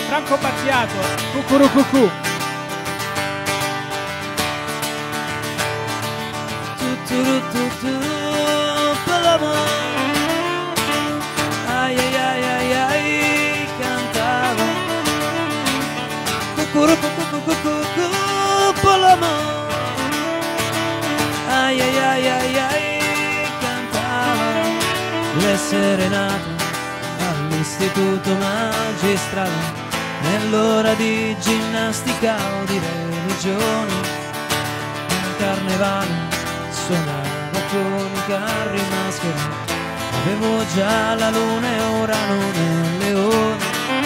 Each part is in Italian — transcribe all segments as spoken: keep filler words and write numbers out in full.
Franco Battiato, Cucurucucù. Paloma, ai ai ai ai ai, cantava. Cucurucucucucucu, Paloma, ai ai ai ai ai, cantava. Le serenate all'istituto magistrale, nell'ora di ginnastica o di religione, in carnevale suonava con i carri maschera, avevo già la luna e ora non è leone.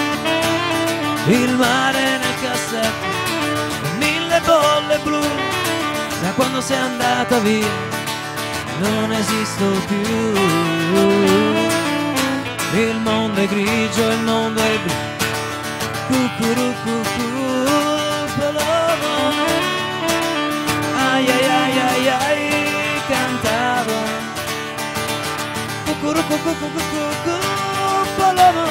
Il mare nel cassetto e mille bolle blu, da quando sei andata via non esisto più. Il mondo è grigio, il mondo è blu. Cucurucucu, Paloma, ai ai ai ai ai, cantavo. Cucurucucucucucu, Paloma,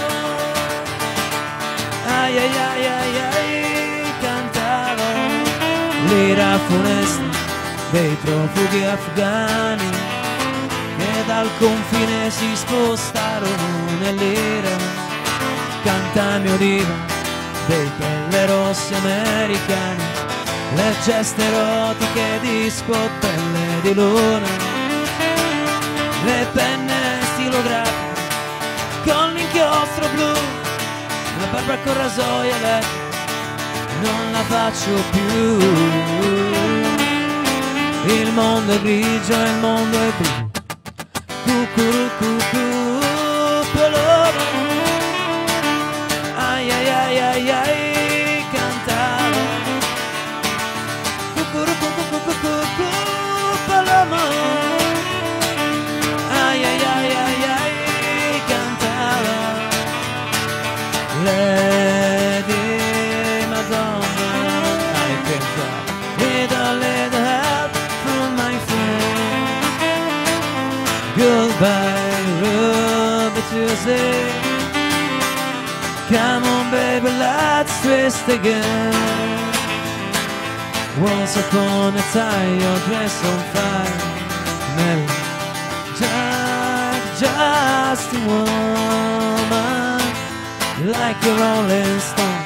ai ai ai ai ai, cantavo. L'ira funesta dei profughi afghani che dal confine si spostarono nell'ira. Canta mio diva dei pelle rosse americani, le geste erotiche di scoppelle di luna, le penne stilografiche con l'inchiostro blu, la barba con rasoio elettrico non la faccio più. Il mondo è grigio e il mondo è blu. Cucurucucu, Paloma, ai ai ai ai ai, cantavo. Cucurucucucucucu, Paloma, ai ai ai ai ai, cantavo. Lady Madonna, I can cry with a little help from my friend. Goodbye, Ruby Tuesday. Come on baby, let's twist again. Once upon a time your dress on fire, Mary Jack, just a woman, like a rolling stone.